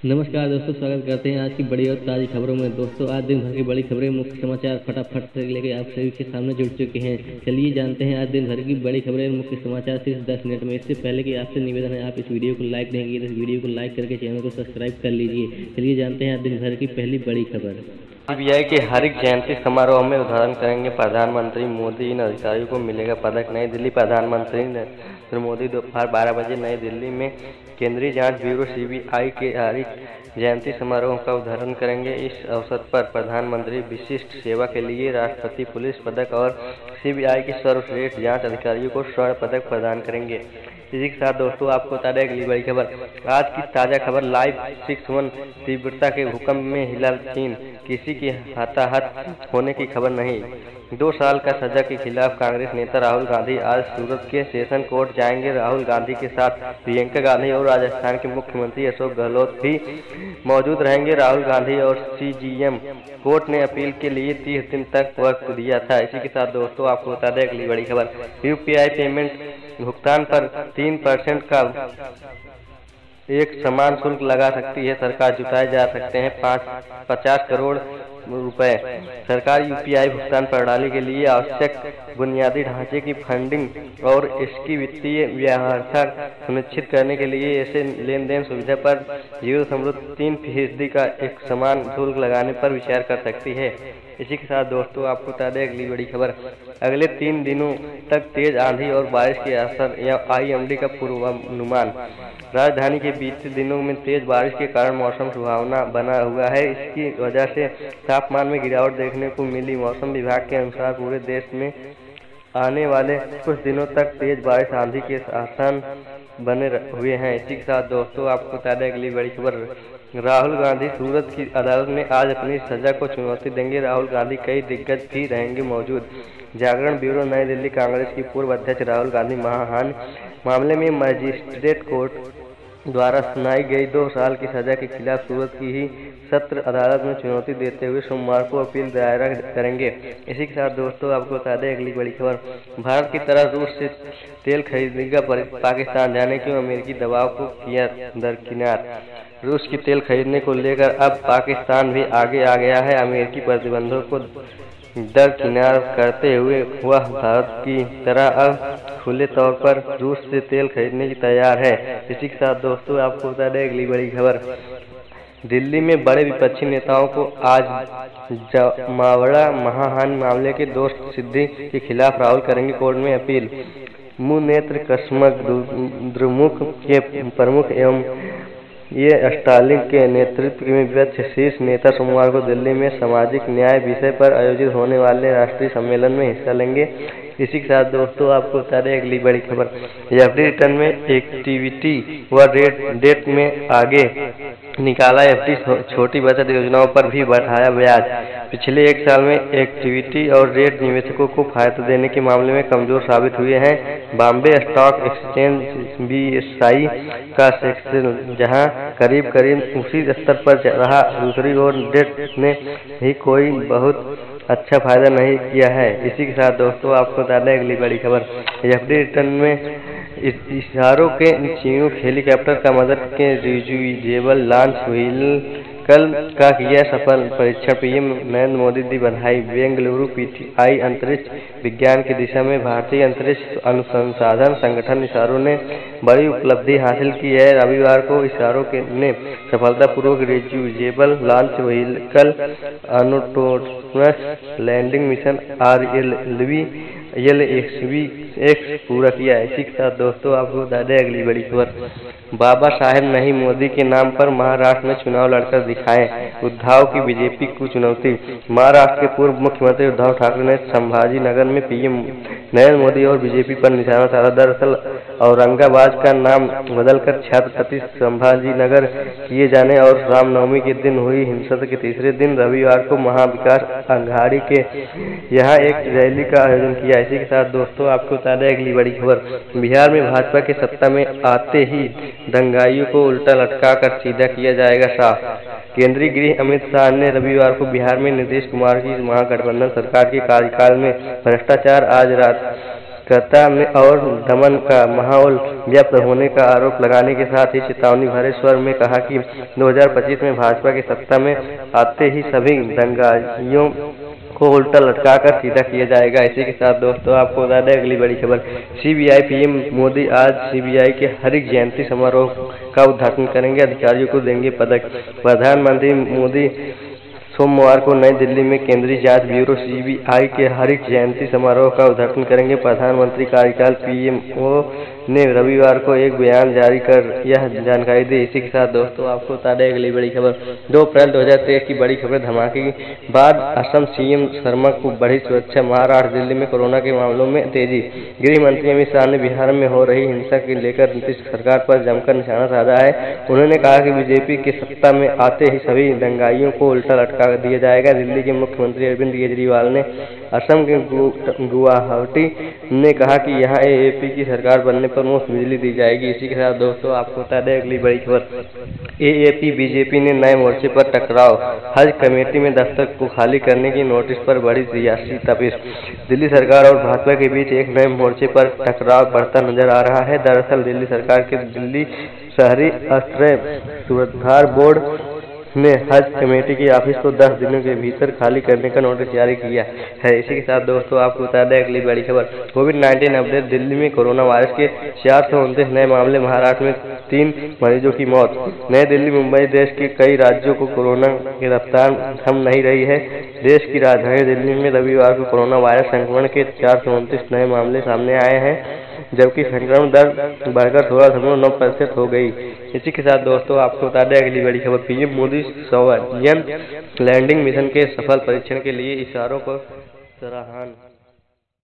नमस्कार दोस्तों, स्वागत करते हैं आज की बड़ी और ताज़ी खबरों में। दोस्तों, आज दिन भर की बड़ी खबरें, मुख्य समाचार फटाफट से लेकर आप सभी के सामने जुड़ चुके हैं। चलिए जानते हैं आज दिन भर की बड़ी खबरें और मुख्य समाचार सिर्फ 10 मिनट में। इससे पहले कि आपसे निवेदन है आप इस वीडियो को लाइक देंगे तो इस वीडियो को लाइक करके चैनल को सब्सक्राइब कर लीजिए। चलिए जानते हैं आज दिन भर की पहली बड़ी खबर। सीबीआई के हरित जयंती समारोह में उद्घाटन करेंगे प्रधानमंत्री मोदी। इन अधिकारियों को मिलेगा पदक। नई दिल्ली। प्रधानमंत्री नरेंद्र मोदी दोपहर 12 बजे नई दिल्ली में केंद्रीय जांच ब्यूरो सीबीआई के हरित जयंती समारोह का उद्घाटन करेंगे। इस अवसर पर प्रधानमंत्री विशिष्ट सेवा के लिए राष्ट्रपति पुलिस पदक और सीबीआई के सर्वश्रेष्ठ जांच अधिकारियों को स्वर्ण पदक प्रदान करेंगे। इसी के साथ दोस्तों आपको बता दें अगली बड़ी खबर। आज की ताज़ा खबर लाइव 6.1 तीव्रता के भूकंप में हिला चीन। किसी के हताहत होने की खबर नहीं। 2 साल का सजा के खिलाफ कांग्रेस नेता राहुल गांधी आज सूरत के सेशन कोर्ट जाएंगे। राहुल गांधी के साथ प्रियंका गांधी और राजस्थान के मुख्यमंत्री अशोक गहलोत भी मौजूद रहेंगे। राहुल गांधी और सीजेएम कोर्ट ने अपील के लिए 30 दिन तक वक्त दिया था। इसी के साथ दोस्तों आपको बता दें अगली बड़ी खबर। यूपीआई पेमेंट भुगतान पर 3% का एक समान शुल्क लगा सकती है सरकार। जुटाए जा सकते हैं 50 करोड़ रुपए। सरकार यूपीआई भुगतान प्रणाली के लिए आवश्यक बुनियादी ढांचे की फंडिंग और इसकी वित्तीय व्यवहार्यता सुनिश्चित करने के लिए ऐसे लेन देन सुविधा पर 0.3% का एक समान शुल्क लगाने पर विचार कर सकती है। इसी के साथ दोस्तों आपको बता दें अगली बड़ी खबर। अगले 3 दिनों तक तेज आंधी और बारिश के असर या आईएमडी का पूर्वानुमान। राजधानी के बीते दिनों में तेज बारिश के कारण मौसम सुहावना बना हुआ है। इसकी वजह से तापमान में गिरावट देखने को मिली। मौसम विभाग के अनुसार पूरे देश में आने वाले कुछ दिनों तक तेज बारिश आंधी के आसार बने हुए हैं। इसी के साथ दोस्तों आपको बता दें अगली बड़ी खबर। राहुल गांधी सूरत की अदालत में आज अपनी सजा को चुनौती देंगे। राहुल गांधी कई दिग्गज भी रहेंगे मौजूद। जागरण ब्यूरो। नई दिल्ली। कांग्रेस की पूर्व अध्यक्ष राहुल गांधी मानहानि मामले में मजिस्ट्रेट कोर्ट द्वारा सुनाई गई 2 साल की सजा के खिलाफ सूरत की ही सत्र अदालत में चुनौती देते हुए सोमवार को अपील दायर करेंगे। इसी के साथ दोस्तों आपको बता दें अगली बड़ी खबर। भारत की तरह रूस से तेल खरीदेगा पाकिस्तान, जाने क्यों अमेरिकी दबाव को किया दरकिनार। रूस की तेल खरीदने को लेकर अब पाकिस्तान भी आगे आ गया है। अमेरिकी प्रतिबंधों को दरकिनार करते हुए वह भारत की तरह अब खुले तौर पर रूस से तेल खरीदने की तैयार है। इसी के साथ दोस्तों आपको बता दें अगली बड़ी खबर। दिल्ली में बड़े विपक्षी नेताओं को आज जमावड़ा महाहानि मामले के दोस्त सिद्धि के खिलाफ राहुल करेंगे कोर्ट में अपील। मुंह नेत्र कस्मक द्रमुक के प्रमुख एवं ये स्टालिन के नेतृत्व में विपक्ष शीर्ष नेता सोमवार को दिल्ली में सामाजिक न्याय विषय पर आयोजित होने वाले राष्ट्रीय सम्मेलन में हिस्सा लेंगे। इसी के साथ दोस्तों आपको बता दें अगली बड़ी खबर। एफडी रिटर्न में एक्टिविटी व डेट में आगे निकाला। एफडी छोटी बचत योजनाओं पर भी बढ़ाया ब्याज। पिछले 1 साल में एक्टिविटी और रेट निवेशकों को फायदा देने के मामले में कमजोर साबित हुए हैं। बॉम्बे स्टॉक एक्सचेंज BSE का सेंसेक्स जहां करीब उसी स्तर पर रहा, दूसरी ओर डेट ने ही कोई बहुत अच्छा फायदा नहीं किया है। इसी के साथ दोस्तों आपको बता दें अगली बड़ी खबर। एफडी रिटर्न में इशारों के चिनूक हेलीकॉप्टर का मदद के रियूजेबल लॉन्च व्हीकल का किया सफल परीक्षण। पीएम नरेंद्र मोदी दी बधाई। बेंगलुरु PTI अंतरिक्ष विज्ञान की दिशा में भारतीय अंतरिक्ष अनुसंधान संगठन इसारो ने बड़ी उपलब्धि हासिल की है। रविवार को इसारो ने सफलतापूर्वक reusable launch vehicle autonomous landing mission RLV-LXV पूरा किया। इसी के साथ दोस्तों आपको बता दें अगली बड़ी खबर। बाबा साहेब नहीं मोदी के नाम पर महाराष्ट्र में चुनाव लड़कर दिखाएं। उद्धव की बीजेपी को चुनौती। महाराष्ट्र के पूर्व मुख्यमंत्री उद्धव ठाकरे ने संभाजी नगर में पीएम नरेंद्र मोदी और बीजेपी पर निशाना साधा। दरअसल औरंगाबाद का नाम बदलकर छत्रपति संभाजी नगर किए जाने और रामनवमी के दिन हुई हिंसा के तीसरे दिन रविवार को महाविकास अघाड़ी के यहाँ एक रैली का आयोजन किया। इसी के साथ दोस्तों आपको बता दें अगली बड़ी खबर। बिहार में भाजपा के सत्ता में आते ही दंगाइयों को उल्टा लटका कर सीधा किया जाएगा साफ। केंद्रीय गृह अमित शाह ने रविवार को बिहार में नीतीश कुमार की महागठबंधन सरकार के कार्यकाल में भ्रष्टाचार आज रात कार्यकर्ता में और दमन का माहौल व्याप्त होने का आरोप लगाने के साथ ही चेतावनी भरे स्वर में कहा कि 2025 में भाजपा की सत्ता में आते ही सभी दंगाइयों को उल्टा लटका कर सीधा किया जाएगा। इसी के साथ दोस्तों आपको बता दें अगली बड़ी खबर, सीबीआई पीएम मोदी आज सीबीआई के हरित जयंती समारोह का उद्घाटन करेंगे, अधिकारियों को देंगे पदक। प्रधानमंत्री मोदी सोमवार को नई दिल्ली में केंद्रीय जांच ब्यूरो सीबीआई के हरित जयंती समारोह का उद्घाटन करेंगे। प्रधानमंत्री कार्यकाल पीएमओ ने रविवार को एक बयान जारी कर यह जानकारी दी। इसी के साथ दोस्तों आपको बता दें अगली बड़ी खबर, 2 अप्रैल 2023 की बड़ी खबर, धमाके के बाद असम सीएम शर्मा को बढ़ी सुरक्षा। महाराष्ट्र दिल्ली में कोरोना के मामलों में तेजी। गृह मंत्री अमित शाह ने बिहार में हो रही हिंसा को लेकर नीतीश सरकार पर जमकर निशाना साधा है। उन्होंने कहा कि बीजेपी के सत्ता में आते ही सभी दंगाइयों को उल्टा लटका दिया जाएगा। दिल्ली के मुख्यमंत्री अरविंद केजरीवाल ने असम के गुवाहाटी ने कहा कि यहां एएपी की सरकार बनने पर मुफ्त बिजली दी जाएगी। इसी के साथ दोस्तों आपको बता दें अगली बड़ी खबर, एएपी बीजेपी ने नए मोर्चे पर टकराव। हज कमेटी में दफ्तर को खाली करने की नोटिस पर बड़ी सियासी तपिश। दिल्ली सरकार और भाजपा के बीच एक नए मोर्चे पर टकराव बढ़ता नजर आ रहा है। दरअसल दिल्ली सरकार के दिल्ली शहरी आश्रय सुधार बोर्ड ने हज कमेटी के ऑफिस को 10 दिनों के भीतर खाली करने का नोटिस जारी किया है। इसी के साथ दोस्तों आपको बता दें अगली बड़ी खबर, कोविड-19 अपडेट, दिल्ली में कोरोना वायरस के 429 नए मामले, महाराष्ट्र में 3 मरीजों की मौत। नई दिल्ली मुंबई देश के कई राज्यों को कोरोना की रफ्तार थम नहीं रही है। देश की राजधानी दिल्ली में रविवार को कोरोना वायरस संक्रमण के 429 नए मामले सामने आए हैं, जबकि संक्रमण दर बढ़कर 16.9% हो गई। इसी के साथ दोस्तों आपको बता दें अगली बड़ी खबर, पीएम मोदी सौर यान लैंडिंग मिशन के सफल परीक्षण के लिए इशारों पर सराहना।